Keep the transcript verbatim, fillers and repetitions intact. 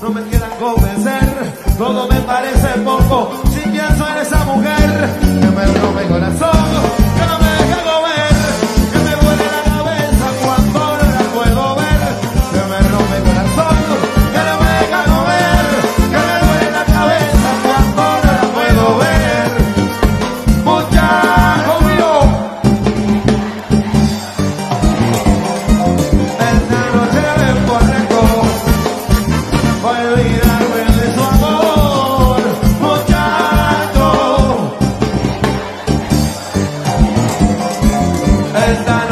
no me quieran convencer, todo me parece poco si pienso en esa mujer que me rompe el corazón, que no me deja comer, que me vuelve la cabeza cuando no la puedo ver, que me rompe el corazón, que no me deja comer, que me vuelve la cabeza cuando no la puedo ver. Mucha conmigo. Esta noche vengo a recoger, voy a olvidarme de su amor, muchacho. Esta